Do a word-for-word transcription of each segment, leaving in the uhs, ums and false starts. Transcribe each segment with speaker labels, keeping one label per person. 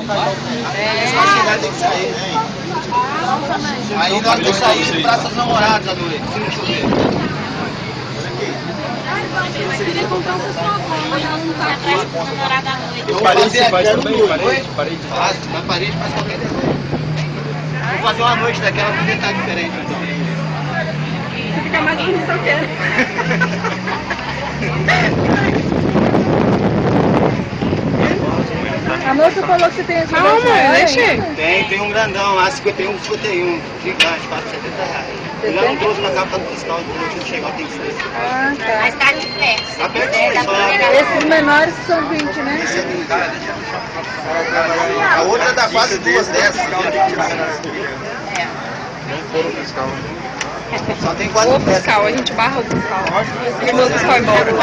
Speaker 1: É. Tem que sair. Aí nós temos que sair de Praça dos Namorados à noite.
Speaker 2: Eu queria comprar um pessoal mas ela não tá aqui. Namorada à noite.
Speaker 1: Parede você faz também? Parede? Parede faz. Na parede faz qualquer desenho. Vou fazer uma noite daquela com detalhe diferente.
Speaker 2: Você fica mais bonito que eu quero. A moça falou que você tem esse
Speaker 3: Calma, leite?
Speaker 1: Tem, tem um grandão lá, cinquenta e um, cinquenta e um, gigante, quase setenta reais. Eu já não trouxe pra cá por causa do fiscal, quando eu chegar tem que ser.
Speaker 2: Ah, tá.
Speaker 4: Mas tá de flex.
Speaker 1: Tá pertinho, só.
Speaker 2: Esses menores são vinte, né?
Speaker 1: A outra dá quase duas dessas. Só tem quatro
Speaker 3: O fiscal, a gente barra o fiscal. Porque o fiscal é embora.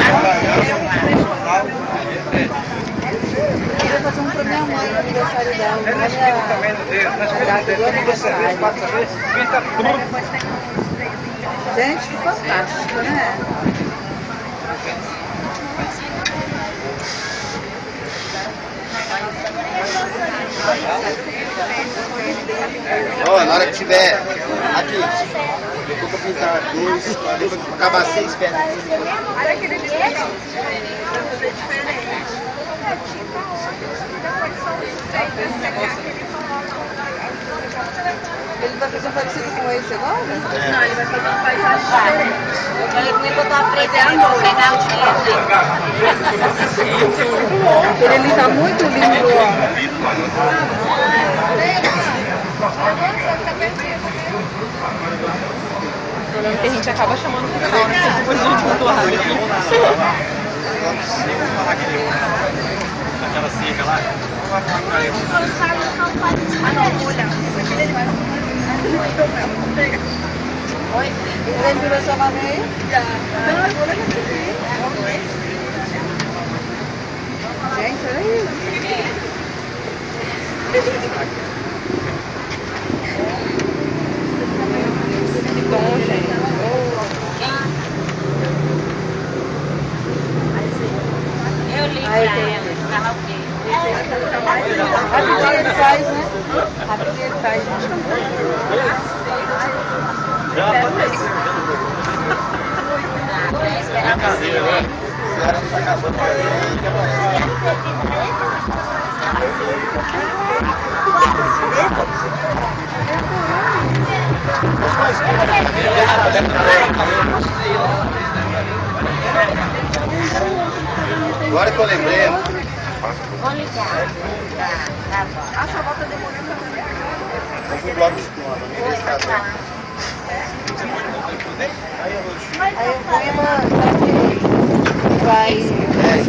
Speaker 2: Eu queria fazer um pra minha mãe no aniversário dela. Olha a data do aniversário. Gente, que fantástico, né?
Speaker 1: Ó, na hora que tiver aqui, depois que eu pintar dois, depois que acabar seis pedras.
Speaker 2: Olha aquele vestido. Vai fazer diferente. Ele vai fazer um parecido com esse agora?
Speaker 1: É.
Speaker 2: Não, ele vai fazer uma paisagem diferente.
Speaker 4: Eu falei que me botou a preta ali pra pegar o dinheiro.
Speaker 2: Ele tá muito lindo, ó.
Speaker 3: O problema é que a gente acaba chamando o fiscal, né? Depois a gente mudou a rádio.
Speaker 5: Aquela seca lá.
Speaker 4: Oi?
Speaker 2: Ele virou sua mãe aí? Já. Gente, olha isso.
Speaker 3: Que dom, gente.
Speaker 4: Eu li pra
Speaker 2: Ai,
Speaker 4: ela. Tava o quê?
Speaker 2: Rapidinho ele faz, né? Rapidinho ele faz.
Speaker 1: Agora que eu lembrei.
Speaker 4: Vou ligar. Tá, tá bom.
Speaker 2: A sua volta demorou também.
Speaker 1: Eu fui bloco de espuma, não me deixa casar.
Speaker 2: Aí eu vou mandar vai.
Speaker 1: É,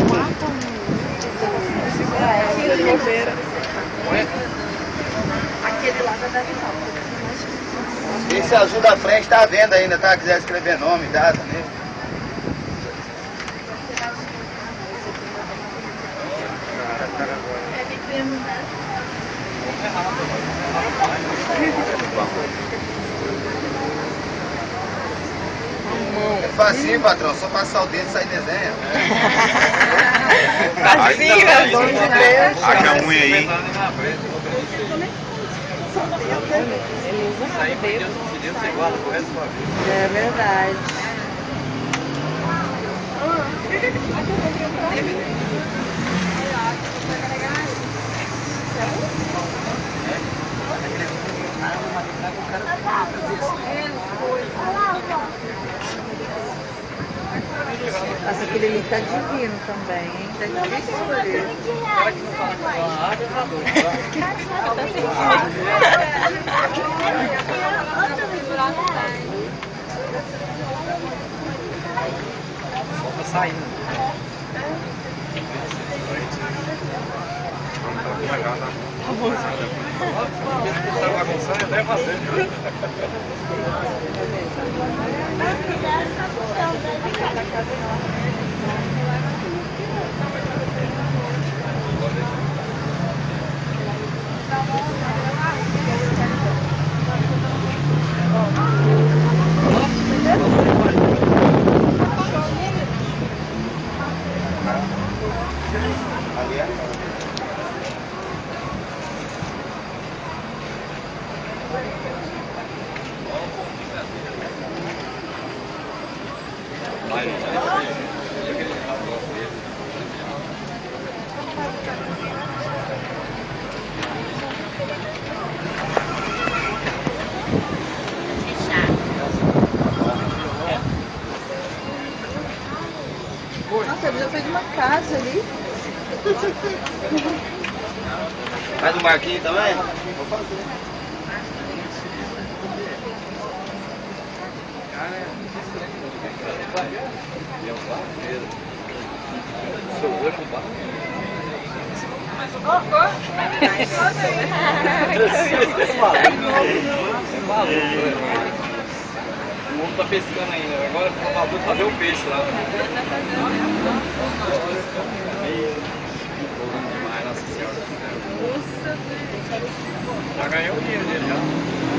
Speaker 2: Aquele lá da Davisão.
Speaker 1: esse azul da frente tá à venda ainda, tá? Quiser escrever nome, data, né? É facinho, patrão, só passar o dedo e sair desenho.
Speaker 3: Vacina,
Speaker 2: Bom de Deus.
Speaker 5: Acha a unha aí.
Speaker 2: É verdade. Nossa, aquele ali tá divino também, hein? Tá difícil escolher.
Speaker 5: Só tá saindo. Tá bagunçando, até fazer.
Speaker 1: Faz do Marquinhos também? Vou fazer.
Speaker 5: O mundo tá pescando ainda, agora ficou maluco pra ver o peixe lá. Demais, nossa senhora. Já ganhou o dinheiro dele já.